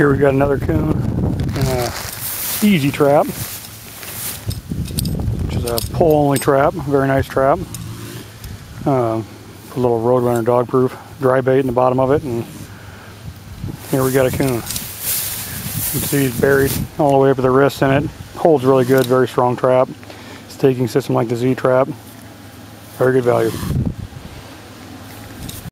Here we got another coon in a easy trap, which is a pole-only trap. Very nice trap. A little Roadrunner dog proof dry bait in the bottom of it, and here we got a coon. You can see he's buried all the way up to the wrist in it. Holds really good, very strong trap. Staking system like the Z trap. Very good value.